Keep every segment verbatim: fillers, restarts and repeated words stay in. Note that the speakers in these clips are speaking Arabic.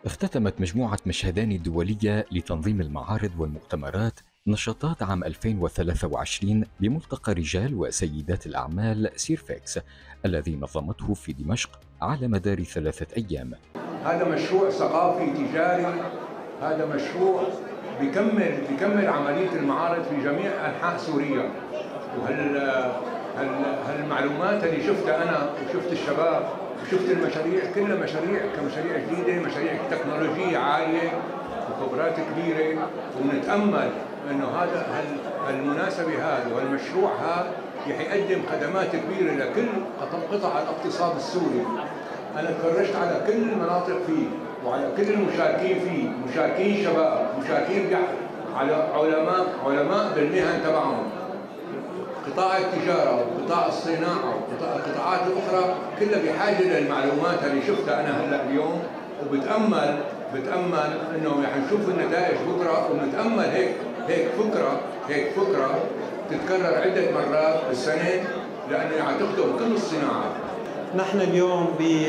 اختتمت مجموعة مشهدان الدولية لتنظيم المعارض والمؤتمرات نشاطات عام ألفين وثلاثة وعشرين بملتقى رجال وسيدات الأعمال سيرفكس الذي نظمته في دمشق على مدار ثلاثة أيام. هذا مشروع ثقافي تجاري، هذا مشروع بيكمل بيكمل عملية المعارض في جميع أنحاء سوريا. وهال هال هالمعلومات اللي شفتها أنا وشفت الشباب وشفت المشاريع كلها مشاريع كمشاريع جديدة، مشاريع تكنولوجية عالية وخبرات كبيرة، ونتأمل إنه هذا هالمناسبة هذا والمشروع هذا رح يقدم خدمات كبيرة لكل قطاع الاقتصاد السوري. أنا تفرجت على كل المناطق فيه وعلى كل المشاركين فيه، مشاركين شباب، مشاركين على علماء علماء بالمهن تبعهم، قطاع التجارة وقطاع الصناعة والقطاعات الأخرى كلها بحاجة للمعلومات اللي شفتها أنا هلا اليوم، وبتأمل بتأمل إنه رح نشوف النتائج بكرة، وبنتأمل هيك هيك فكرة هيك فكرة تتكرر عدة مرات بالسنة لأنه رح تخدم كل الصناعات. نحن اليوم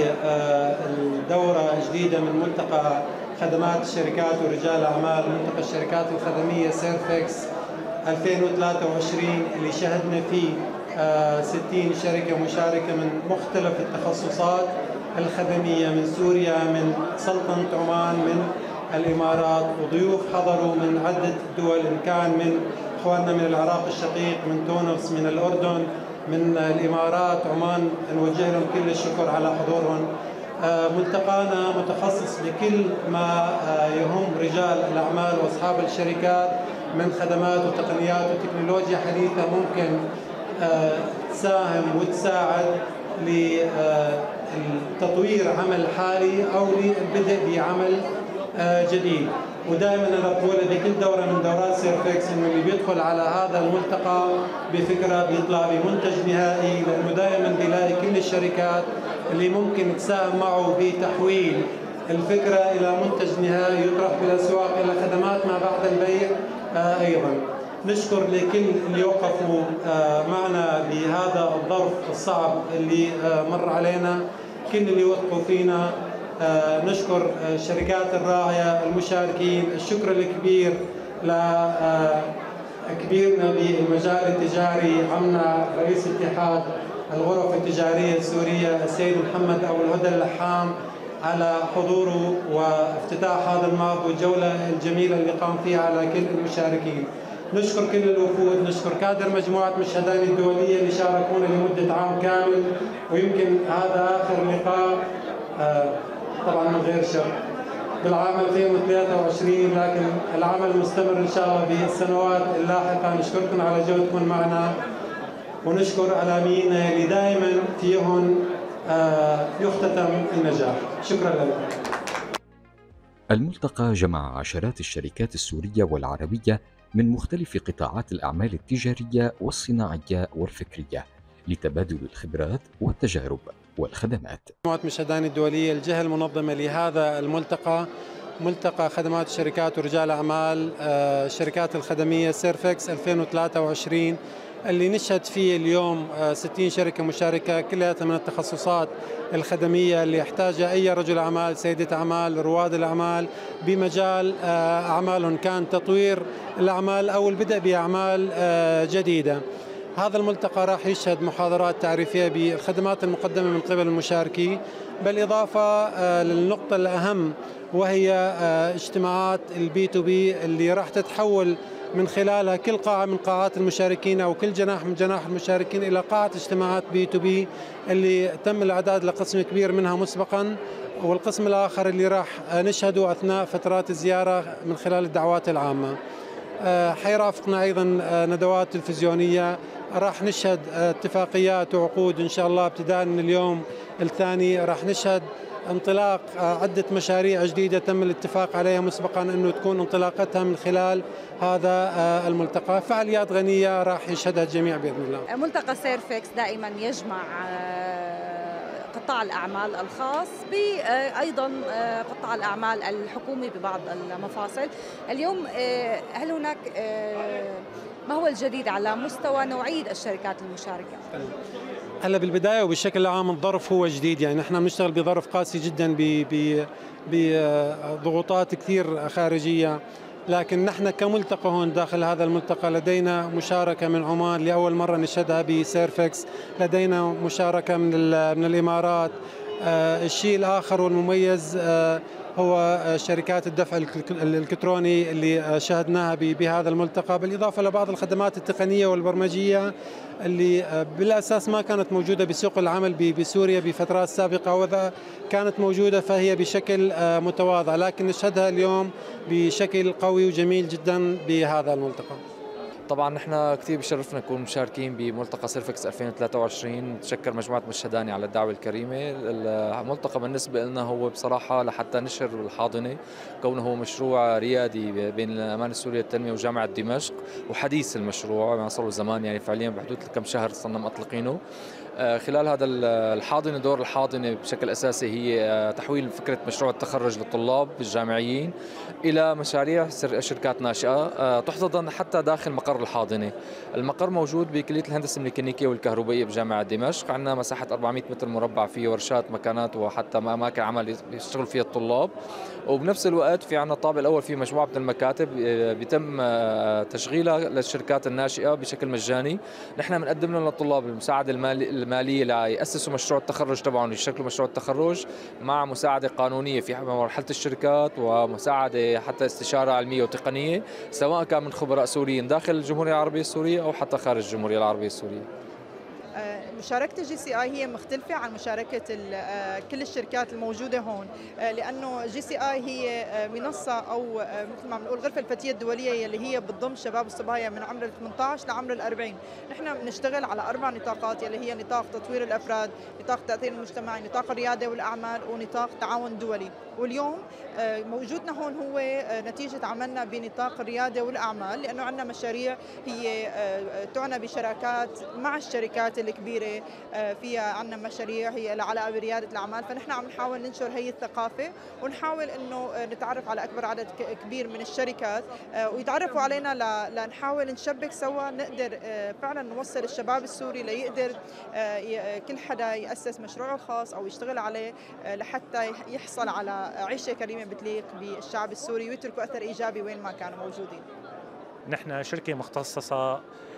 بدورة جديدة من ملتقى خدمات الشركات ورجال أعمال، ملتقى الشركات الخدمية سيرفكس ألفين وثلاثة وعشرين اللي شهدنا فيه ستين شركة مشاركة من مختلف التخصصات الخدمية من سوريا، من سلطنة عمان، من الإمارات، وضيوف حضروا من عدة دول إن كان من إخواننا من العراق الشقيق، من تونس، من الأردن، من الإمارات، عمان، نوجه لهم كل الشكر على حضورهم. ملتقانا متخصص بكل ما يهم رجال الأعمال وأصحاب الشركات من خدمات وتقنيات وتكنولوجيا حديثة ممكن تساهم وتساعد لتطوير عمل حالي أو للبدء بعمل جديد. ودائما انا بقولها بكل دوره من دورات سيرفكس انه اللي بيدخل على هذا الملتقى بفكره بيطلع بمنتج نهائي، لانه دائما بيلاقي كل الشركات اللي ممكن تساهم معه بتحويل الفكره الى منتج نهائي يطرح بالاسواق الى خدمات ما بعد البيع. آه ايضا نشكر لكل اللي وقفوا آه معنا بهذا الظرف الصعب اللي آه مر علينا، كل اللي وقفوا فينا. آه نشكر الشركات الراعية، المشاركين، الشكر الكبير لكبيرنا بالمجال التجاري عمنا رئيس اتحاد الغرف التجارية السورية السيد محمد أبو الهدى اللحام على حضوره وافتتاح هذا المعرض والجولة الجميلة اللي قام فيها على كل المشاركين. نشكر كل الوفود، نشكر كادر مجموعة مشهدان الدولية اللي شاركونا لمدة عام كامل، ويمكن هذا آخر لقاء آه طبعا من غير شر بالعام ألفين وثلاثة وعشرين، لكن العمل مستمر ان شاء الله بالسنوات اللاحقه. نشكركم على جهدكم معنا، ونشكر علامينا اللي دائما فيهم يختتم النجاح. شكرا لكم. الملتقى جمع عشرات الشركات السوريه والعربيه من مختلف قطاعات الاعمال التجاريه والصناعيه والفكريه لتبادل الخبرات والتجارب والخدمات. مجموعة مشهدان الدولية الجهة المنظمة لهذا الملتقى، ملتقى خدمات الشركات ورجال أعمال الشركات الخدمية سيرفكس ألفين وثلاثة وعشرين، اللي نشهد فيه اليوم ستين شركة مشاركة كلها من التخصصات الخدمية اللي يحتاجها أي رجل أعمال، سيدة أعمال، رواد الأعمال بمجال أعمالهم، كان تطوير الأعمال أو البدء بأعمال جديدة. هذا الملتقى راح يشهد محاضرات تعريفية بالخدمات المقدمة من قبل المشاركين، بالإضافة للنقطة الأهم وهي اجتماعات البي تو بي اللي راح تتحول من خلالها كل قاعة من قاعات المشاركين أو كل جناح من جناح المشاركين إلى قاعة اجتماعات بي تو بي اللي تم الإعداد لقسم كبير منها مسبقا، والقسم الآخر اللي راح نشهده أثناء فترات الزيارة من خلال الدعوات العامة. حيرافقنا أيضا ندوات تلفزيونية، راح نشهد اتفاقيات وعقود إن شاء الله ابتداء من اليوم الثاني، راح نشهد انطلاق عدة مشاريع جديدة تم الاتفاق عليها مسبقا أنه تكون انطلاقتها من خلال هذا الملتقى. فعاليات غنية راح يشهدها الجميع بإذن الله. ملتقى سيرفكس دائما يجمع قطاع الأعمال الخاص بأيضا قطاع الأعمال الحكومي ببعض المفاصل. اليوم هل هناك ما هو الجديد على مستوى نوعية الشركات المشاركة؟ هلا بالبدايه وبشكل عام الظرف هو جديد، يعني نحن بنشتغل بظرف قاسي جدا بضغوطات كثير خارجيه، لكن نحن كملتقى هون داخل هذا الملتقى لدينا مشاركه من عمان لاول مره نشهدها بسيرفكس، لدينا مشاركه من من الامارات. آه الشيء الاخر والمميز آه هو شركات الدفع الإلكتروني اللي شاهدناها بهذا الملتقى، بالإضافة لبعض الخدمات التقنية والبرمجية اللي بالأساس ما كانت موجودة بسوق العمل بسوريا بفترات سابقة، وإذا كانت موجودة فهي بشكل متواضع، لكن نشهدها اليوم بشكل قوي وجميل جدا بهذا الملتقى. طبعا نحن كثير بشرفنا نكون مشاركين بملتقى سيرفكس ألفين وثلاثة وعشرين. نتشكر مجموعة مشهداني على الدعوة الكريمة. الملتقى بالنسبة لنا هو بصراحة لحتى نشر الحاضنة، كونه هو مشروع ريادي بين الأمانة السورية للتنمية وجامعة دمشق، وحديث المشروع ما صار له زمان، يعني فعليا بحدود كم شهر صرنا مطلقينه. خلال هذا الحاضنة، دور الحاضنة بشكل أساسي هي تحويل فكرة مشروع التخرج للطلاب الجامعيين إلى مشاريع شركات ناشئة تحتضن حتى داخل مقر الحاضنة. المقر موجود بكلية الهندسة الميكانيكية والكهربائية بجامعة دمشق، عندنا مساحة أربعمئة متر مربع، فيه ورشات، مكانات، وحتى أماكن عمل يشتغل فيها الطلاب. وبنفس الوقت في عندنا الطابق الأول فيه مجموعة من المكاتب بيتم تشغيلها للشركات الناشئة بشكل مجاني. نحن بنقدم لهم للطلاب المساعدة المالية ليأسسوا مشروع التخرج تبعهم، يشكلوا مشروع التخرج مع مساعدة قانونية في مرحلة الشركات، ومساعدة حتى استشارة علمية وتقنية، سواء كان من خبراء سوريين داخل الجمهورية العربية السورية أو حتى خارج الجمهورية العربية السورية. مشاركة الجي سي آي هي مختلفة عن مشاركة كل الشركات الموجودة هون، لأنه جي سي آي هي منصة أو مثل ما بنقول غرفة الفتية الدولية اللي هي بتضم شباب الصبايا من عمر ثمانية عشر لعمر الأربعين. نحن بنشتغل على أربع نطاقات يلي هي نطاق تطوير الأفراد، نطاق التأثير المجتمعي، نطاق الريادة والأعمال، ونطاق تعاون دولي. واليوم موجودنا هون هو نتيجة عملنا بنطاق الريادة والأعمال، لأنه عندنا مشاريع هي تعنى بشراكات مع الشركات الكبيرة، فيها عندنا مشاريع هي لها علاقة بريادة الأعمال. فنحن عم نحاول ننشر هي الثقافة، ونحاول إنه نتعرف على أكبر عدد كبير من الشركات ويتعرفوا علينا، لنحاول نشبك سوا، نقدر فعلا نوصل الشباب السوري ليقدر كل حدا يأسس مشروعه الخاص أو يشتغل عليه لحتى يحصل على عيشة كريمة بتليق بالشعب السوري ويتركوا أثر إيجابي وين ما كانوا موجودين. نحن شركة مختصصة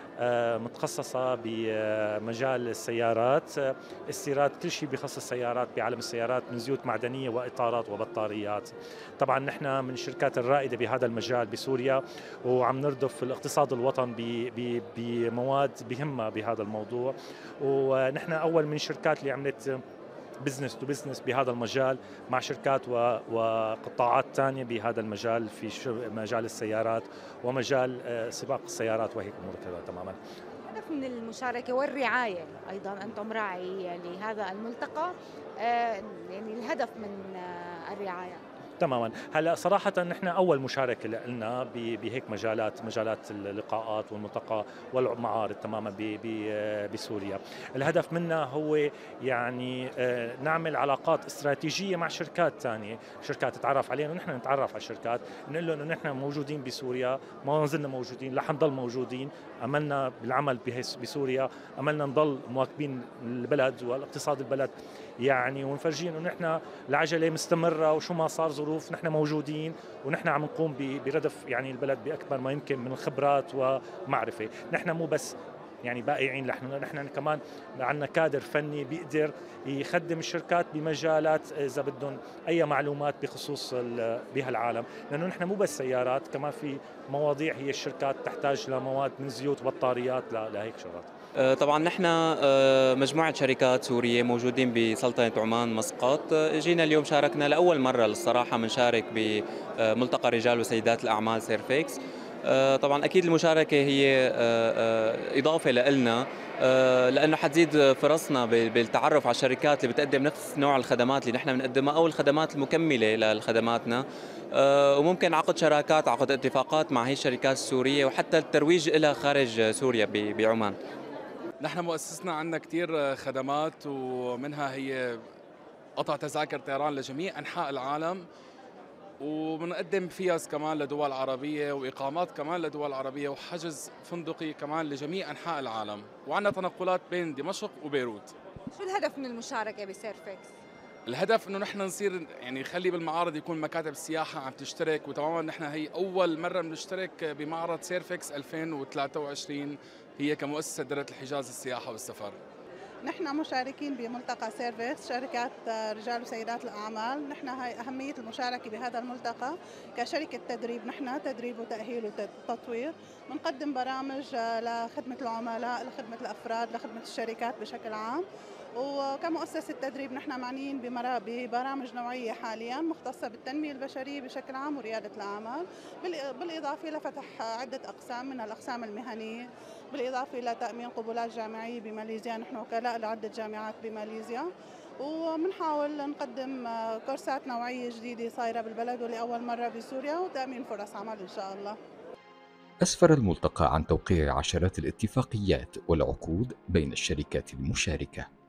متخصصة بمجال السيارات، استيراد كل شيء بخص السيارات بعالم السيارات، من زيوت معدنية وإطارات وبطاريات. طبعا نحن من الشركات الرائدة بهذا المجال بسوريا، وعم نردف الاقتصاد الوطن بمواد بهمة بهذا الموضوع. ونحن أول من الشركات اللي عملت بزنس تو بزنس بهذا المجال مع شركات وقطاعات ثانية بهذا المجال، في مجال السيارات ومجال سباق السيارات وهيك أمور كذا تماما. الهدف من المشاركة والرعاية أيضا، أنتم راعي لهذا الملتقى، يعني الهدف من الرعاية تماما. هلا صراحه نحن اول مشاركه لنا بهيك مجالات، مجالات اللقاءات والملتقى والمعارض تماما بسوريا. الهدف منها هو يعني نعمل علاقات استراتيجيه مع شركات ثانيه، شركات تتعرف علينا ونحن نتعرف على الشركات، نقول لهم انه نحن موجودين بسوريا، ما زلنا موجودين، رح نضل موجودين، املنا بالعمل بسوريا، املنا نضل مواكبين البلد والاقتصاد البلد يعني، ونفرجين انه نحن العجله مستمره وشو ما صار ظروف نحن موجودين، ونحن عم نقوم بردف يعني البلد باكبر ما يمكن من الخبرات ومعرفه. نحن مو بس يعني بائعين، نحن نحن كمان عندنا كادر فني بيقدر يخدم الشركات بمجالات اذا بدهم اي معلومات بخصوص بهالعالم، لانه نحن مو بس سيارات، كمان في مواضيع هي الشركات تحتاج لمواد من زيوت وبطاريات لهيك شغلات. طبعا نحن مجموعة شركات سورية موجودين بسلطنة عمان مسقط، جينا اليوم شاركنا لأول مرة للصراحة بنشارك بملتقى رجال وسيدات الأعمال سيرفكس. طبعا أكيد المشاركة هي إضافة لنا، لأنه حتزيد فرصنا بالتعرف على الشركات اللي بتقدم نفس نوع الخدمات اللي نحن بنقدمها أو الخدمات المكملة لخدماتنا، وممكن عقد شراكات، عقد اتفاقات مع هي الشركات السورية، وحتى الترويج لها خارج سوريا بعمان. نحن مؤسسنا عندنا كتير خدمات، ومنها هي قطع تذاكر طيران لجميع أنحاء العالم، وبنقدم فيز كمان لدول عربية وإقامات كمان لدول عربية وحجز فندقي كمان لجميع أنحاء العالم، وعندنا تنقلات بين دمشق وبيروت. شو الهدف من المشاركة بسيرفكس؟ الهدف انه نحن نصير يعني نخلي بالمعارض يكون مكاتب السياحه عم تشترك، وتماما نحن هي اول مره بنشترك بمعرض سيرفكس ألفين وثلاثة وعشرين هي كمؤسسه دائره الحجاز السياحه والسفر. نحن مشاركين بملتقى سيرفكس شركات رجال وسيدات الأعمال. نحن هاي أهمية المشاركة بهذا الملتقى كشركة تدريب، نحن تدريب وتأهيل وتطوير، بنقدم برامج لخدمة العملاء، لخدمة الأفراد، لخدمة الشركات بشكل عام. وكمؤسسة تدريب نحن معنيين ببرامج نوعية حاليا مختصة بالتنمية البشرية بشكل عام وريادة الأعمال، بالإضافة لفتح عدة أقسام من الأقسام المهنية، بالإضافة إلى تأمين قبولات جامعية بماليزيا. نحن وكلاء لعدة جامعات بماليزيا، وبنحاول نقدم كورسات نوعية جديدة صايرة بالبلد ولأول مرة بسوريا، وتأمين فرص عمل إن شاء الله. أسفر الملتقى عن توقيع عشرات الاتفاقيات والعقود بين الشركات المشاركة.